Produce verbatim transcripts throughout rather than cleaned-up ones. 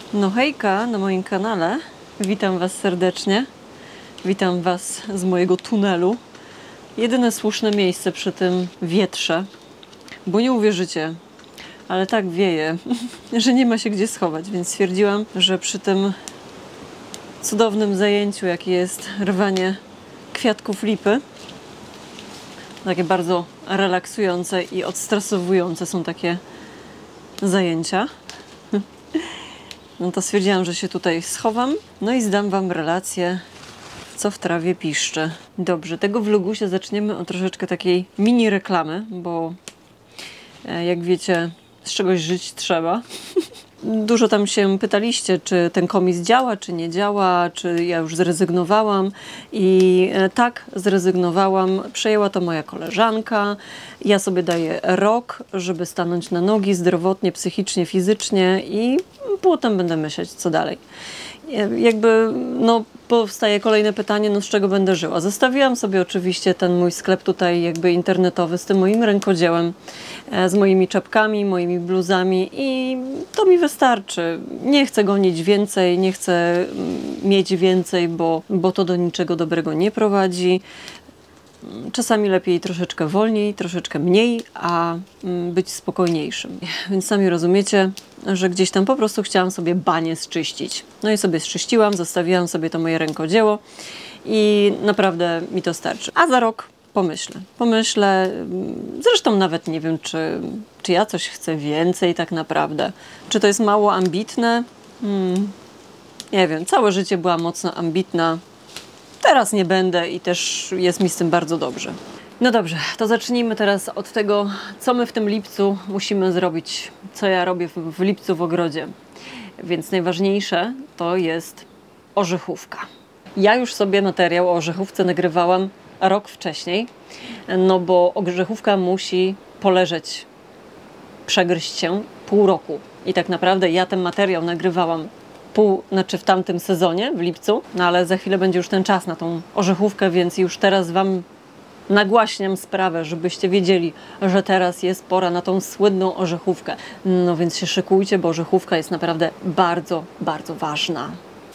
No hejka na moim kanale. Witam Was serdecznie. Witam Was z mojego tunelu. Jedyne słuszne miejsce przy tym wietrze, bo nie uwierzycie, ale tak wieje, że nie ma się gdzie schować, więc stwierdziłam, że przy tym cudownym zajęciu, jakie jest rwanie kwiatków lipy, takie bardzo relaksujące i odstresowujące są takie zajęcia, no to stwierdziłam, że się tutaj schowam, no i zdam Wam relację, co w trawie piszczy. Dobrze, tego vlogusia zaczniemy od troszeczkę takiej mini reklamy, bo jak wiecie, z czegoś żyć trzeba. Dużo tam się pytaliście, czy ten komis działa, czy nie działa, czy ja już zrezygnowałam. I tak, zrezygnowałam. Przejęła to moja koleżanka. Ja sobie daję rok, żeby stanąć na nogi zdrowotnie, psychicznie, fizycznie i potem będę myśleć, co dalej. Jakby, no, powstaje kolejne pytanie, no z czego będę żyła. Zostawiłam sobie oczywiście ten mój sklep tutaj jakby internetowy z tym moim rękodziełem, z moimi czapkami, moimi bluzami i to mi wystarczy. Nie chcę gonić więcej, nie chcę mieć więcej, bo, bo to do niczego dobrego nie prowadzi. Czasami lepiej troszeczkę wolniej, troszeczkę mniej, a być spokojniejszym. Więc sami rozumiecie, że gdzieś tam po prostu chciałam sobie banię zczyścić. No i sobie zczyściłam, zostawiłam sobie to moje rękodzieło i naprawdę mi to starczy. A za rok pomyślę. Pomyślę, zresztą nawet nie wiem, czy, czy ja coś chcę więcej tak naprawdę. Czy to jest mało ambitne? Hmm, nie wiem, całe życie byłam mocno ambitna. Teraz nie będę i też jest mi z tym bardzo dobrze. No dobrze, to zacznijmy teraz od tego, co my w tym lipcu musimy zrobić, co ja robię w, w lipcu w ogrodzie. Więc najważniejsze to jest orzechówka. Ja już sobie materiał o orzechówce nagrywałam rok wcześniej, no bo orzechówka musi poleżeć, przegryźć się pół roku. I tak naprawdę ja ten materiał nagrywałam pół, znaczy w tamtym sezonie, w lipcu, no ale za chwilę będzie już ten czas na tą orzechówkę, więc już teraz Wam nagłaśniam sprawę, żebyście wiedzieli, że teraz jest pora na tą słynną orzechówkę. No więc się szykujcie, bo orzechówka jest naprawdę bardzo, bardzo ważna.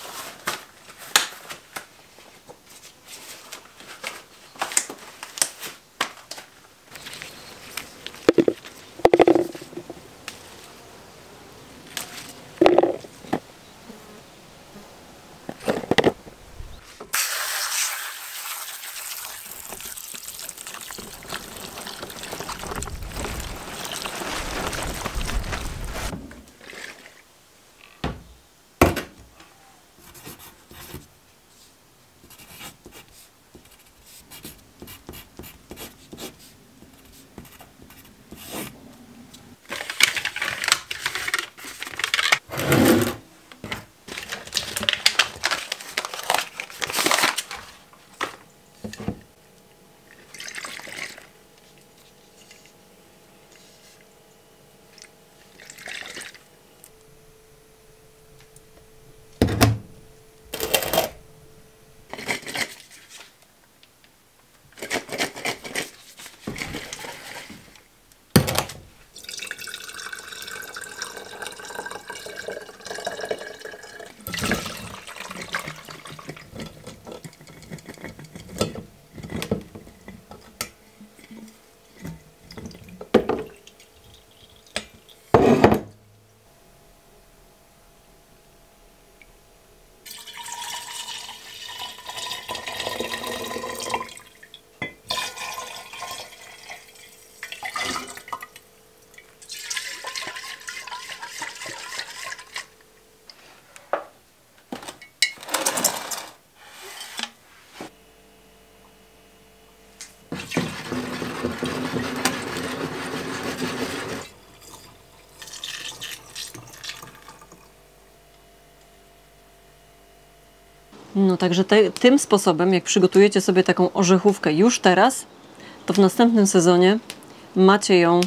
No także te, tym sposobem, jak przygotujecie sobie taką orzechówkę już teraz, to w następnym sezonie macie ją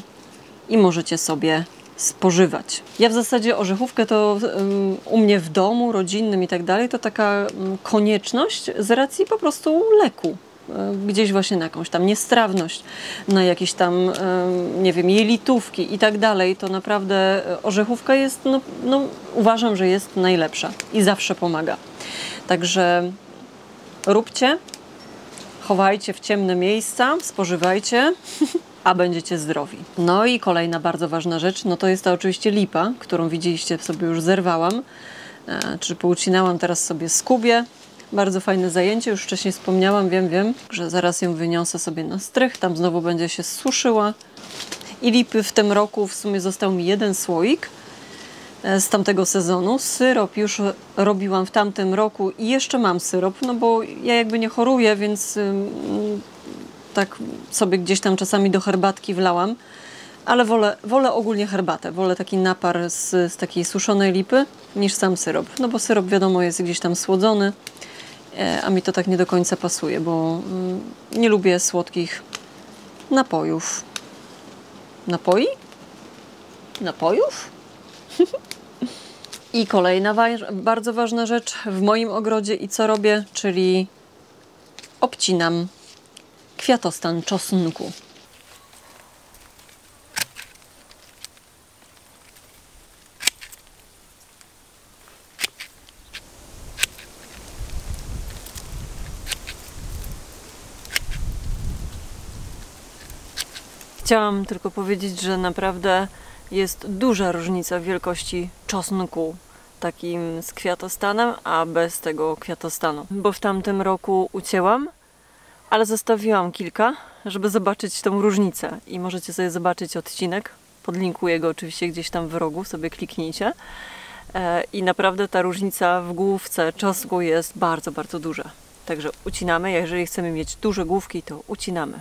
i możecie sobie spożywać. Ja w zasadzie orzechówkę to um, u mnie w domu, rodzinnym i tak dalej, to taka um, konieczność z racji po prostu leku. gdzieś właśnie na jakąś tam niestrawność, na jakieś tam, nie wiem, jelitówki i tak dalej, to naprawdę orzechówka jest, no, no uważam, że jest najlepsza i zawsze pomaga. Także róbcie, chowajcie w ciemne miejsca, spożywajcie, a będziecie zdrowi. No i kolejna bardzo ważna rzecz, no to jest to oczywiście lipa, którą widzieliście, sobie już zerwałam, e, czy poucinałam, teraz sobie skubię. Bardzo fajne zajęcie, już wcześniej wspomniałam, wiem, wiem, że zaraz ją wyniosę sobie na strych, tam znowu będzie się suszyła. I lipy w tym roku w sumie został mi jeden słoik z tamtego sezonu. Syrop już robiłam w tamtym roku i jeszcze mam syrop, no bo ja jakby nie choruję, więc ym, tak sobie gdzieś tam czasami do herbatki wlałam, ale wolę, wolę ogólnie herbatę, wolę taki napar z, z takiej suszonej lipy niż sam syrop, no bo syrop wiadomo jest gdzieś tam słodzony, e, a mi to tak nie do końca pasuje, bo ym, nie lubię słodkich napojów. Napoi? Napojów? I kolejna wa bardzo ważna rzecz w moim ogrodzie i co robię, czyli obcinam kwiatostan czosnku. Chciałam tylko powiedzieć, że naprawdę jest duża różnica w wielkości czosnku takim z kwiatostanem, a bez tego kwiatostanu. Bo w tamtym roku ucięłam, ale zostawiłam kilka, żeby zobaczyć tą różnicę. I możecie sobie zobaczyć odcinek. Podlinkuję go oczywiście gdzieś tam w rogu, sobie kliknijcie. I naprawdę ta różnica w główce czosnku jest bardzo, bardzo duża. Także ucinamy. Jeżeli chcemy mieć duże główki, to ucinamy.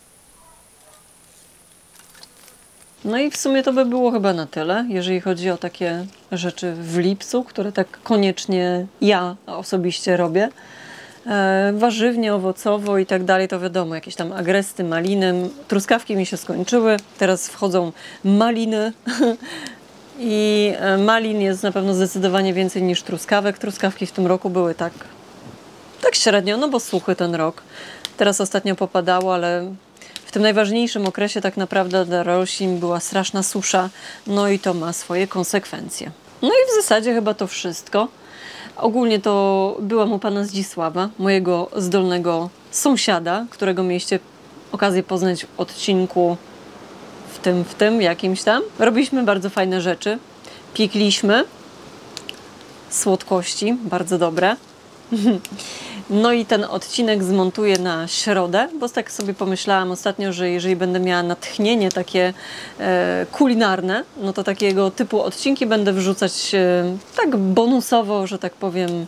No i w sumie to by było chyba na tyle, jeżeli chodzi o takie rzeczy w lipcu, które tak koniecznie ja osobiście robię. E, warzywnie, owocowo i tak dalej, to wiadomo, jakieś tam agresty, maliny. Truskawki mi się skończyły, teraz wchodzą maliny i malin jest na pewno zdecydowanie więcej niż truskawek. Truskawki w tym roku były tak, tak średnio, no bo suchy ten rok. Teraz ostatnio popadało, ale w tym najważniejszym okresie tak naprawdę dla roślin była straszna susza, no i to ma swoje konsekwencje. No i w zasadzie chyba to wszystko. Ogólnie to byłam u pana Zdzisława, mojego zdolnego sąsiada, którego mieliście okazję poznać w odcinku w tym, w tym, jakimś tam. Robiliśmy bardzo fajne rzeczy. Piekliśmy słodkości, bardzo dobre. No i ten odcinek zmontuję na środę, bo tak sobie pomyślałam ostatnio, że jeżeli będę miała natchnienie takie e, kulinarne, no to takiego typu odcinki będę wrzucać e, tak bonusowo, że tak powiem,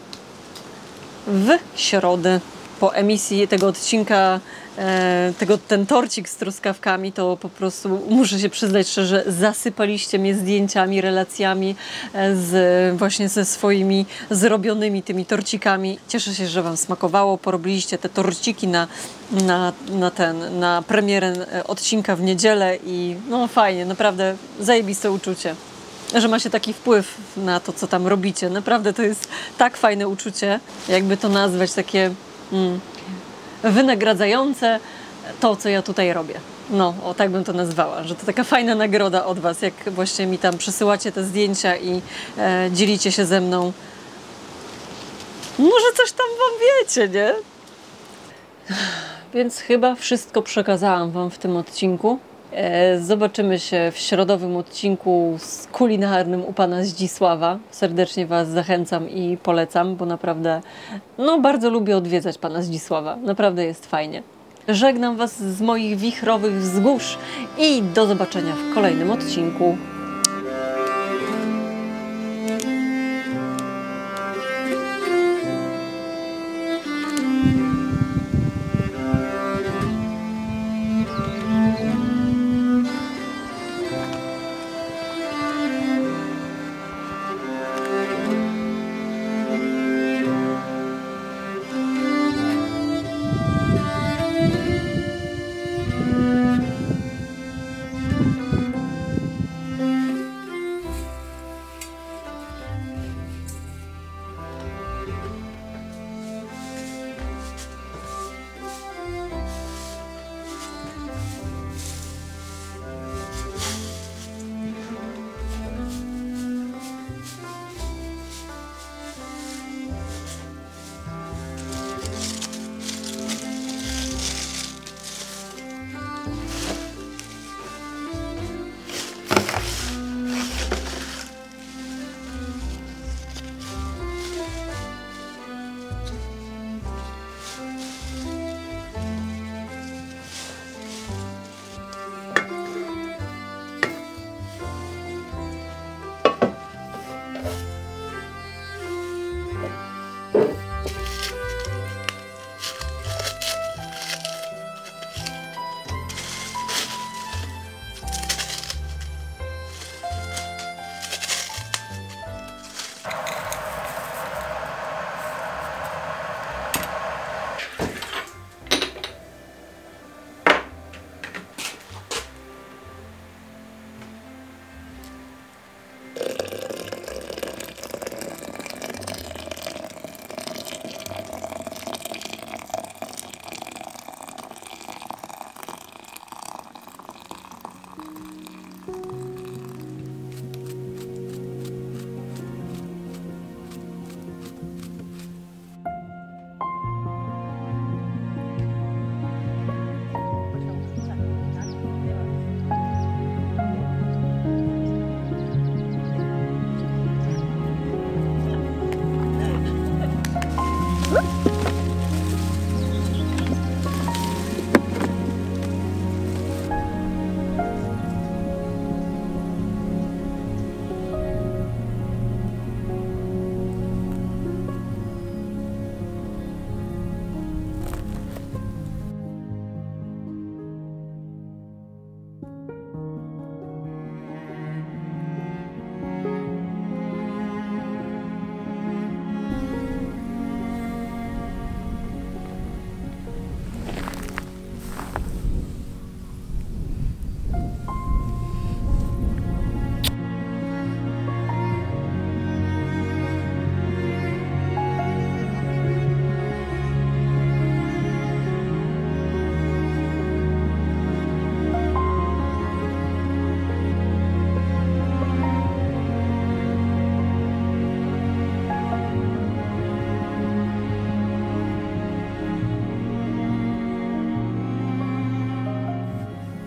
w środę. Po emisji tego odcinka, e, tego, ten torcik z truskawkami, to po prostu muszę się przyznać szczerze, zasypaliście mnie zdjęciami, relacjami e, z, właśnie ze swoimi zrobionymi tymi torcikami. Cieszę się, że wam smakowało. Porobiliście te torciki na, na, na, ten, na premierę odcinka w niedzielę i no fajnie, naprawdę zajebiste uczucie, że ma się taki wpływ na to, co tam robicie. Naprawdę to jest tak fajne uczucie, jakby to nazwać, takie mm, wynagradzające to, co ja tutaj robię. No, o tak bym to nazwała, że to taka fajna nagroda od was, jak właśnie mi tam przesyłacie te zdjęcia i e, dzielicie się ze mną. Może coś tam wam wiecie, nie? Więc chyba wszystko przekazałam wam w tym odcinku. Zobaczymy się w środowym odcinku z kulinarnym u pana Zdzisława. Serdecznie was zachęcam i polecam, bo naprawdę no, bardzo lubię odwiedzać pana Zdzisława. Naprawdę jest fajnie. Żegnam was z moich wichrowych wzgórz i do zobaczenia w kolejnym odcinku.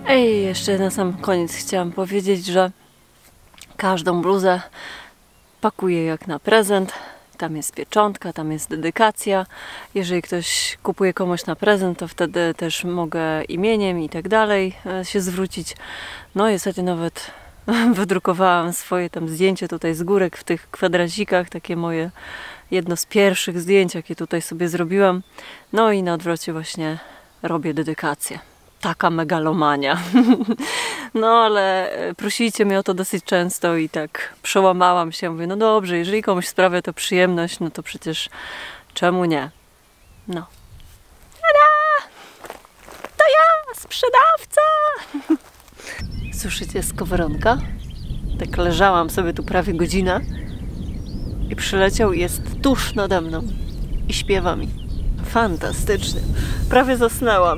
Ej, jeszcze na sam koniec chciałam powiedzieć, że każdą bluzę pakuję jak na prezent. Tam jest pieczątka, tam jest dedykacja. Jeżeli ktoś kupuje komuś na prezent, to wtedy też mogę imieniem i tak dalej się zwrócić. No i ostatnio nawet wydrukowałam swoje tam zdjęcie tutaj z górek w tych kwadracikach, takie moje jedno z pierwszych zdjęć, jakie tutaj sobie zrobiłam. No i na odwrocie właśnie robię dedykację. Taka megalomania. No ale prosiliście mnie o to dosyć często i tak przełamałam się. Mówię, no dobrze, jeżeli komuś sprawia to przyjemność, no to przecież czemu nie? No. Tada! To ja, sprzedawca! Słyszycie skowronka? Tak leżałam sobie tu prawie godzinę i przyleciał i jest tuż nade mną i śpiewa mi. Fantastycznie. Prawie zasnęłam.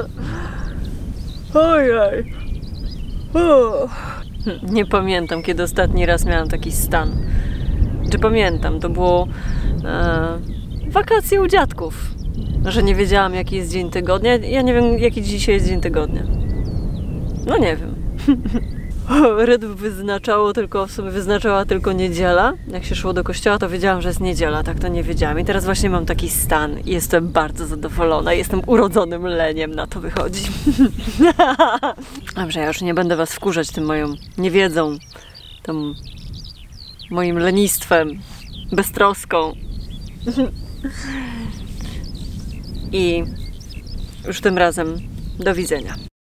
Ojej. O. Nie pamiętam, kiedy ostatni raz miałam taki stan. Czy pamiętam? To było e, wakacje u dziadków. Że nie wiedziałam, jaki jest dzień tygodnia. Ja nie wiem, jaki dzisiaj jest dzień tygodnia. No nie wiem. Rytm wyznaczało tylko, w sumie wyznaczała tylko niedziela. Jak się szło do kościoła, to wiedziałam, że jest niedziela, tak to nie wiedziałam. I teraz właśnie mam taki stan i jestem bardzo zadowolona. Jestem urodzonym leniem, na to wychodzi. Dobrze, ja już nie będę was wkurzać tym moją niewiedzą, tym moim lenistwem, beztroską. I już tym razem do widzenia.